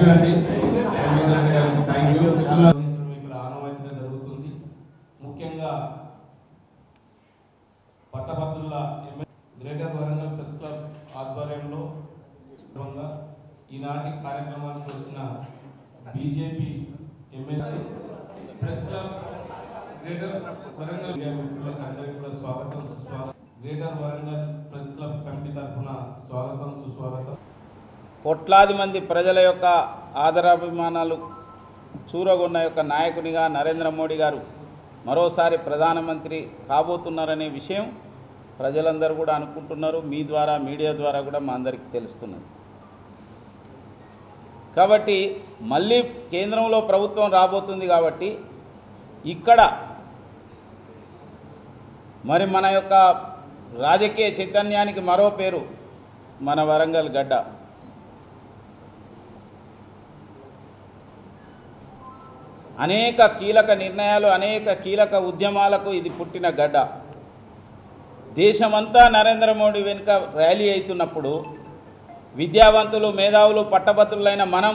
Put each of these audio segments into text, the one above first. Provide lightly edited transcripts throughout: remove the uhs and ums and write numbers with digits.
గారికి thank you. ఇక్కడ ఆనవాయితీగా జరుగుతుంది. ముఖ్యంగా పట్టభద్రుల గ్రేటర్ వరంగల్ ప్రెస్ క్లబ్ ఆధ్వర్యంలో ఈనాటి కార్యక్రమానికి వచ్చిన BJP MLA press club greater Warangal మిత్రులకు అందరికీ కూడా స్వాగతం సుస్వాగతం. Greater Warangal press club committee తరఫున స్వాగతం సుస్వాగతం. కోట్లాది మంది ప్రజల యొక్క ఆదరాభిమానాలు చూరగొన్న యొక్క నాయకునిగా నరేంద్ర మోడీ గారు మరోసారి ప్రధానమంత్రి కాబోతున్నారనే విషయం ప్రజలందరూ కూడా అనుకుంటున్నారు. మీ ద్వారా మీడియా ద్వారా కూడా మా అందరికీ తెలుస్తున్నది. కాబట్టి మళ్ళీ కేంద్రంలో ప్రభుత్వం రాబోతుంది కాబట్టి ఇక్కడ మరి మన యొక్క రాజకీయ చైతన్యానికి మరో పేరు మన వరంగల్ గడ్డ. అనేక కీలక నిర్ణయాలు, అనేక కీలక ఉద్యమాలకు ఇది పుట్టిన గడ్డ. దేశమంతా నరేంద్ర మోడీ వెనుక ర్యాలీ అవుతున్నప్పుడు విద్యావంతులు, మేధావులు, పట్టభద్రులైన మనం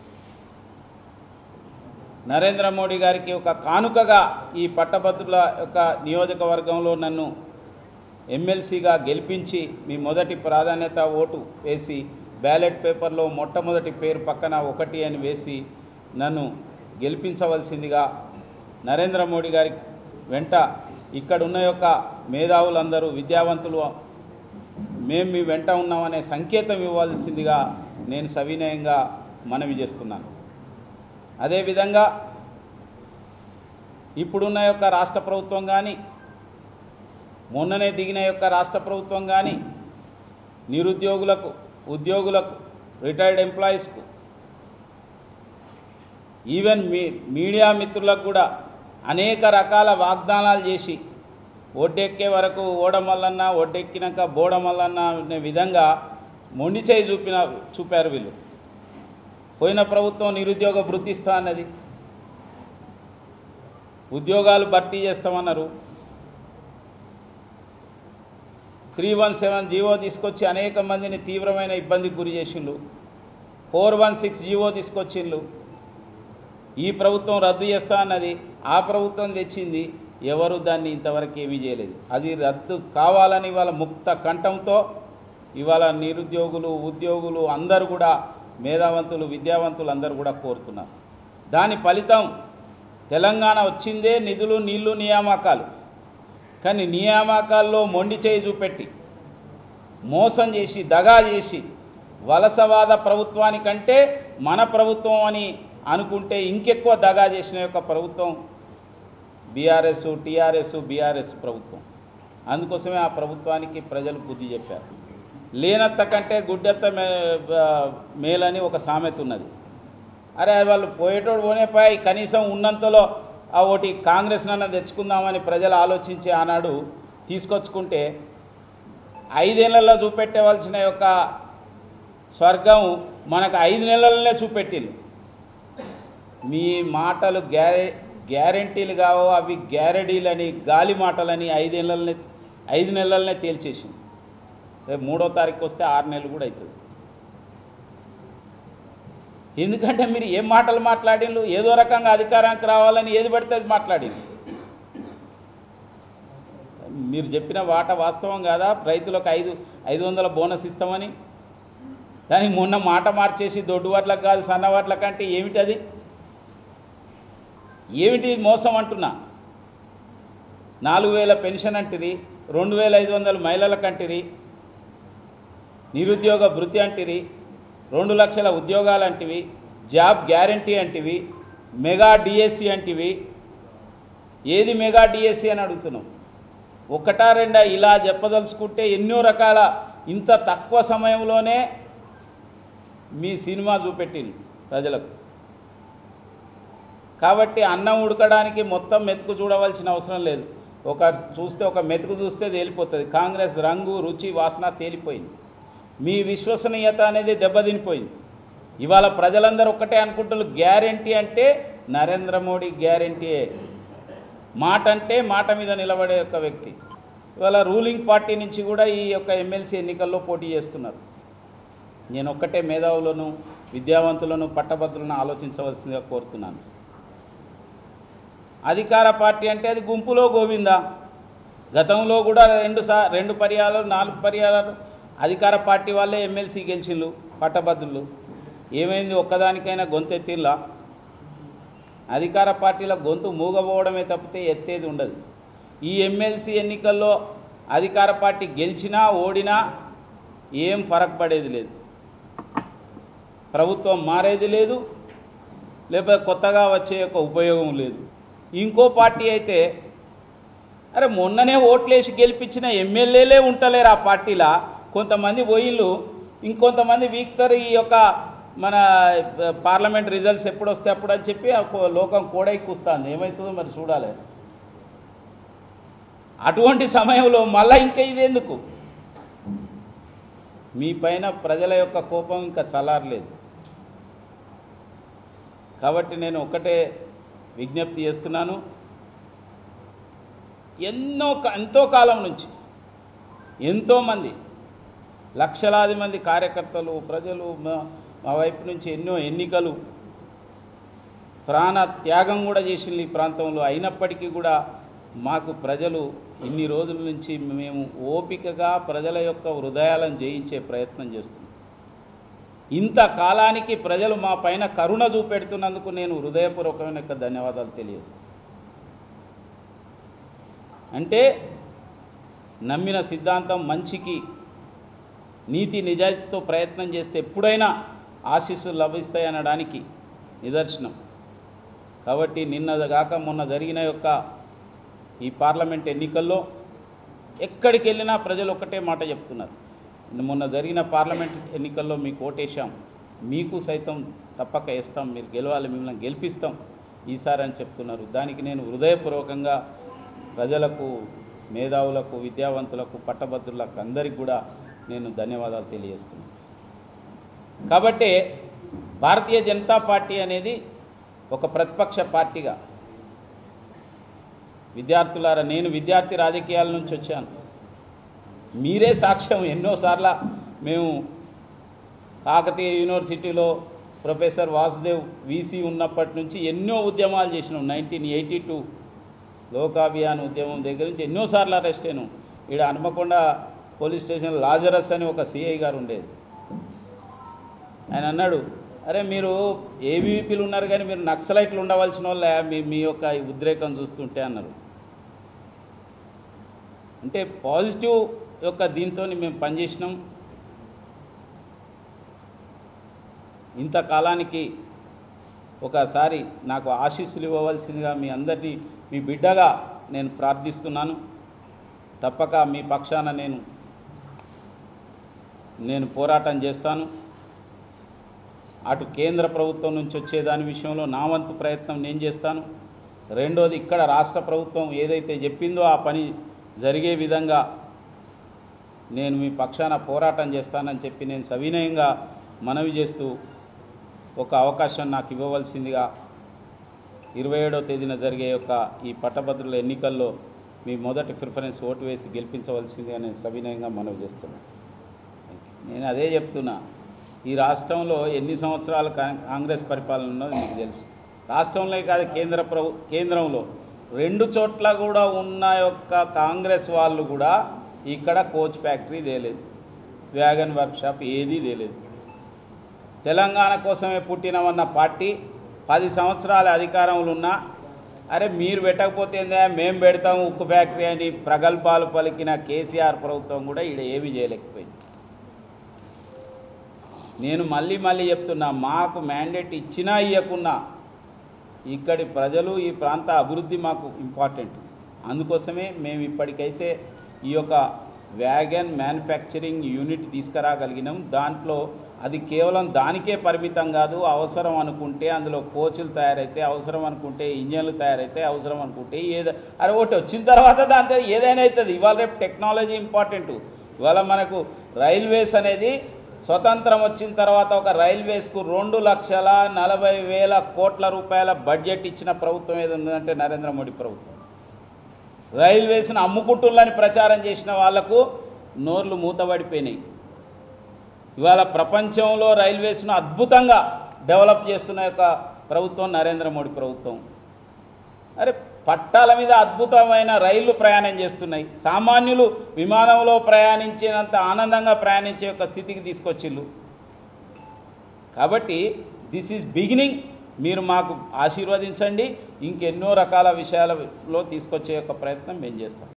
నరేంద్ర మోడీ గారికి ఒక కానుకగా ఈ పట్టభద్రుల యొక్క నియోజకవర్గంలో నన్ను ఎమ్మెల్సీగా గెలిపించి మీ మొదటి ప్రాధాన్యత ఓటు వేసి బ్యాలెట్ పేపర్లో మొట్టమొదటి పేరు పక్కన 1 అని వేసి నన్ను గెలిపించవలసిందిగా నరేంద్ర మోడీ గారి వెంట ఇక్కడ ఉన్న యొక్క మేధావులందరూ, విద్యావంతులు మేము మీ వెంట ఉన్నామనే సంకేతం ఇవ్వాల్సిందిగా నేను సవినయంగా మనవి చేస్తున్నాను. అదేవిధంగా ఇప్పుడున్న యొక్క రాష్ట్ర ప్రభుత్వం కానీ, మొన్ననే దిగిన యొక్క రాష్ట్ర ప్రభుత్వం కానీ నిరుద్యోగులకు, ఉద్యోగులకు, రిటైర్డ్ ఎంప్లాయీస్కు, ఈవెన్ మీడియా మిత్రులకు కూడా అనేక రకాల వాగ్దానాలు చేసి ఒడ్డెక్కే వరకు ఓడమల్లన్న, ఒడ్డెక్కినాక బోడమల్లన్న అనే విధంగా మొండి చేయి చూపారు వీళ్ళు. పోయిన ప్రభుత్వం నిరుద్యోగ భృతి ఇస్తా అన్నది, ఉద్యోగాలు భర్తీ చేస్తామన్నారు. 317 జీవో తీసుకొచ్చి అనేక మందిని తీవ్రమైన ఇబ్బందికి గురి చేసిండు. 416 జీవో తీసుకొచ్చిండ్రు. ఈ ప్రభుత్వం రద్దు చేస్తా అన్నది, ఆ ప్రభుత్వం తెచ్చింది. ఎవరు దాన్ని ఇంతవరకు ఏమీ చేయలేదు. అది రద్దు కావాలని ఇవాళ ముక్త కంఠంతో ఇవాళ నిరుద్యోగులు, ఉద్యోగులు అందరూ కూడా, మేధావంతులు, విద్యావంతులు అందరూ కూడా కోరుతున్నారు. దాని ఫలితం తెలంగాణ వచ్చిందే నిధులు, నీళ్లు, నియామకాలు. కానీ నియామకాల్లో మొండి చేయి చూపెట్టి మోసం చేసి, దగా చేసి, వలసవాద ప్రభుత్వానికంటే మన ప్రభుత్వం అని అనుకుంటే ఇంకెక్కువ దగా చేసిన యొక్క ప్రభుత్వం బీఆర్ఎస్, టీఆర్ఎస్, బీఆర్ఎస్ ప్రభుత్వం. అందుకోసమే ఆ ప్రభుత్వానికి ప్రజలు బుద్ధి చెప్పారు. లేనత్త కంటే గుడ్డెత్త మేలని ఒక సామెత ఉన్నది. అరే వాళ్ళు పోయేటోడు పోనేపాయి, కనీసం ఉన్నంతలో ఆ ఒకటి కాంగ్రెస్ నన్న తెచ్చుకుందామని ప్రజలు ఆలోచించి ఆనాడు తీసుకొచ్చుకుంటే 5 ఏళ్లలో చూపెట్టవలసిన యొక్క స్వర్గం మనకు 5 నెలలనే చూపెట్టింది. మీ మాటలు గ్యారెంటీలు కావో, అవి గ్యారెడీలని, గాలి మాటలని 5 నెలలనే తేల్చేసింది. రేపు 3వ తారీఖు వస్తే 6 నెలలు కూడా అవుతుంది. ఎందుకంటే మీరు ఏం మాటలు మాట్లాడిండ్రు, ఏదో రకంగా అధికారానికి రావాలని ఏది పడితే అది మాట్లాడింది. మీరు చెప్పిన మాట వాస్తవం కాదా? రైతులకు 500 బోనస్ ఇస్తామని, దానికి మొన్న మాట మార్చేసి దొడ్డువాట్లకు కాదు సన్నవాట్లకు అంటే ఏమిటి అది? ఏమిటి మోసం అంటున్నా? 4000 పెన్షన్ అంటిరి, 2500 మహిళలకు అంటిరి, నిరుద్యోగ భృతి అంటిరి, 2 లక్షల ఉద్యోగాలు అంటివి, జాబ్ గ్యారంటీ అంటివి, మెగా డిఎస్సి అంటివి. ఏది మెగా డిఎస్సి అని అడుగుతున్నాం? 1 2 ఇలా చెప్పదలుచుకుంటే ఎన్నో రకాల, ఇంత తక్కువ సమయంలోనే మీ సినిమా చూపెట్టింది ప్రజలకు. కాబట్టి అన్నం ఉడకడానికి మొత్తం మెతుకు చూడవలసిన అవసరం లేదు. ఒక మెతుకు చూస్తే తేలిపోతుంది. కాంగ్రెస్ రంగు, రుచి, వాసన తేలిపోయింది. మీ విశ్వసనీయత అనేది దెబ్బతినిపోయింది. ఇవాళ ప్రజలందరూ ఒక్కటే అనుకుంటున్నారు, గ్యారెంటీ అంటే నరేంద్ర మోడీ గ్యారెంటీయే. మాట అంటే మాట మీద నిలబడే ఒక వ్యక్తి. ఇవాళ రూలింగ్ పార్టీ నుంచి కూడా ఈ యొక్క ఎమ్మెల్సీ ఎన్నికల్లో పోటీ చేస్తున్నారు. నేను ఒక్కటే మేధావులను, విద్యావంతులను పట్టభద్రులను ఆలోచించవలసిందిగా కోరుతున్నాను. అధికార పార్టీ అంటే అది గుంపులో గోవిందా. గతంలో కూడా 2 పర్యాలు 4 పర్యాలు అధికార పార్టీ వాళ్ళే ఎమ్మెల్సీ గెలిచిండ్రు పట్టభద్రులు. ఏమైంది? ఒక్కదానికైనా గొంతెత్తిల్లా? అధికార పార్టీల గొంతు మూగబోవడమే తప్పితే ఎత్తేది ఉండదు. ఈ ఎమ్మెల్సీ ఎన్నికల్లో అధికార పార్టీ గెలిచినా ఓడినా ఏం ఫరక్ పడేది లేదు. ప్రభుత్వం మారేది లేదు, లేకపోతే కొత్తగా వచ్చే యొక్క ఉపయోగం లేదు. ఇంకో పార్టీ అయితే అరే మొన్ననే ఓట్లేసి గెలిపించిన ఎమ్మెల్యేలే ఉంటలేరు ఆ పార్టీలా. కొంతమంది పోయిళ్ళు, ఇంకొంతమంది వీక్తారు. ఈ యొక్క మన పార్లమెంట్ రిజల్ట్స్ ఎప్పుడు వస్తే అప్పుడు అని చెప్పి లోకం కూడైకూస్తుంది. ఏమవుతుందో మరి చూడాలి. అటువంటి సమయంలో మళ్ళీ ఇంకా ఇదేందుకు? మీ పైన ప్రజల యొక్క కోపం ఇంకా చల్లారలేదు. కాబట్టి నేను ఒకటే విజ్ఞప్తి చేస్తున్నాను. ఎంతో కాలం నుంచి ఎంతోమంది లక్షలాది మంది కార్యకర్తలు ప్రజలు మా వైపు నుంచి ఎన్నో ఎన్నికలు ప్రాణ త్యాగం కూడా చేసింది ఈ ప్రాంతంలో. అయినప్పటికీ కూడా మాకు ప్రజలు ఇన్ని రోజుల నుంచి మేము ఓపికగా ప్రజల యొక్క హృదయాలను జయించే ప్రయత్నం చేస్తున్నాం. ఇంతకాలానికి ప్రజలు మా పైన కరుణ చూపెడుతున్నందుకు నేను హృదయపూర్వకమైన ధన్యవాదాలు తెలియజేస్తాను. అంటే నమ్మిన సిద్ధాంతం మంచికి నీతి నిజాయితీతో ప్రయత్నం చేస్తే ఎప్పుడైనా ఆశీస్సులు లభిస్తాయనడానికి నిదర్శనం. కాబట్టి నిన్నగాక మొన్న జరిగిన యొక్క ఈ పార్లమెంట్ ఎన్నికల్లో ఎక్కడికి వెళ్ళినా ప్రజలు ఒక్కటే మాట చెప్తున్నారు. మొన్న జరిగిన పార్లమెంట్ ఎన్నికల్లో మీకు ఓటేశాం, మీకు సైతం తప్పక వేస్తాం, మీరు గెలవాలి, మిమ్మల్ని గెలిపిస్తాం ఈసారి అని చెప్తున్నారు. దానికి నేను హృదయపూర్వకంగా ప్రజలకు, మేధావులకు, విద్యావంతులకు, పట్టభద్రులకు అందరికీ కూడా నేను ధన్యవాదాలు తెలియజేస్తున్నాను. కాబట్టి భారతీయ జనతా పార్టీ అనేది ఒక ప్రతిపక్ష పార్టీగా విద్యార్థులారా, నేను విద్యార్థి రాజకీయాల నుంచి వచ్చాను. మీరే సాక్ష్యం. ఎన్నోసార్లు మేము కాకతీయ యూనివర్సిటీలో ప్రొఫెసర్ వాసుదేవ్ వీసీ ఉన్నప్పటి నుంచి ఎన్నో ఉద్యమాలు చేసినాం. 1982 లోకాభియాన్ ఉద్యమం దగ్గర నుంచి ఎన్నోసార్లు అరెస్ట్ అయినాం. ఇక్కడ హనుమకొండ పోలీస్ స్టేషన్ లాజరస్ అని ఒక సిఐ గారు ఉండేది. ఆయన అన్నాడు, అరే మీరు ఏబీవీపీలు ఉన్నారు కానీ మీరు నక్సలైట్లు ఉండవలసిన వాళ్ళే మీ యొక్క ఉద్రేకం చూస్తుంటే అన్నారు. అంటే పాజిటివ్ యొక్క దీంతో మేము పనిచేసినాం. ఇంతకాలానికి ఒకసారి నాకు ఆశీస్సులు ఇవ్వవలసిందిగా మీ అందరినీ మీ బిడ్డగా నేను ప్రార్థిస్తున్నాను. తప్పక మీ పక్షాన నేను పోరాటం చేస్తాను. అటు కేంద్ర ప్రభుత్వం నుంచి వచ్చేదాని విషయంలో నా వంతు ప్రయత్నం నేను చేస్తాను. రెండోది, ఇక్కడ రాష్ట్ర ప్రభుత్వం ఏదైతే చెప్పిందో ఆ పని జరిగే విధంగా నేను మీ పక్షాన పోరాటం చేస్తానని చెప్పి నేను సవినయంగా మనవి చేస్తూ ఒక అవకాశం నాకు ఇవ్వవలసిందిగా 27వ తేదీన జరిగే యొక్క ఈ పట్టభద్రుల ఎన్నికల్లో మీ మొదటి ప్రిఫరెన్స్ ఓటు వేసి గెలిపించవలసిందిగా నేను సవినయంగా మనవి చేస్తున్నాను. నేను అదే చెప్తున్నా, ఈ రాష్ట్రంలో ఎన్ని సంవత్సరాలు కాంగ్రెస్ పరిపాలన ఉన్నదో మీకు తెలుసు. రాష్ట్రంలో కాదు, కేంద్రంలో 2 చోట్ల కూడా ఉన్న యొక్క కాంగ్రెస్ వాళ్ళు కూడా ఇక్కడ కోచ్ ఫ్యాక్టరీ తేలేదు, వ్యాగన్ వర్క్షాప్ ఏదీ తేలేదు. తెలంగాణ కోసమే పుట్టినమన్న పార్టీ 10 సంవత్సరాల అధికారంలో ఉన్నా అరే మీరు పెట్టకపోతే ఏందా మేము పెడతాము ఉక్కు ఫ్యాక్టరీ అని ప్రగల్భాలు పలికిన కేసీఆర్ ప్రభుత్వం కూడా ఇక్కడ ఏమీ చేయలేకపోయింది. నేను మళ్ళీ చెప్తున్నా, మాకు మ్యాండేట్ ఇచ్చినా ఇవ్వకున్నా ఇక్కడి ప్రజలు, ఈ ప్రాంత అభివృద్ధి మాకు ఇంపార్టెంట్. అందుకోసమే మేము ఇప్పటికైతే ఈ యొక్క వ్యాగన్ మ్యానుఫ్యాక్చరింగ్ యూనిట్ తీసుకురాగలిగినాం. దాంట్లో అది కేవలం దానికే పరిమితం కాదు. అవసరం అనుకుంటే అందులో కోచ్లు తయారైతే, అవసరం అనుకుంటే ఇంజన్లు తయారైతే, అవసరం అనుకుంటే అరే ఒకటి వచ్చిన తర్వాత దాంతో ఏదైనా అవుతుంది. ఇవాళ రేపు టెక్నాలజీ ఇంపార్టెంట్. ఇవాళ మనకు రైల్వేస్ అనేది స్వతంత్రం వచ్చిన తర్వాత ఒక రైల్వేస్కు 2,40,000 కోట్ల రూపాయల బడ్జెట్ ఇచ్చిన ప్రభుత్వం ఏది ఉందంటే నరేంద్ర మోడీ ప్రభుత్వం. రైల్వేస్ను అమ్ముకుంటున్నారని ప్రచారం చేసిన వాళ్లకు నోర్లు మూతబడిపోయినాయి. ఇవాళ ప్రపంచంలో రైల్వేస్ను అద్భుతంగా డెవలప్ చేస్తున్న యొక్క ప్రభుత్వం నరేంద్ర మోడీ ప్రభుత్వం. అరే పట్టాల మీద అద్భుతమైన రైళ్లు ప్రయాణం చేస్తున్నాయి. సామాన్యులు విమానంలో ప్రయాణించినంత ఆనందంగా ప్రయాణించే యొక్క స్థితికి తీసుకొచ్చిళ్ళు. కాబట్టి దిస్ ఈజ్ బిగినింగ్. మీరు మాకు ఆశీర్వదించండి. ఇంకెన్నో రకాల విషయాలలో తీసుకొచ్చే యొక్క ప్రయత్నం మేము చేస్తాం.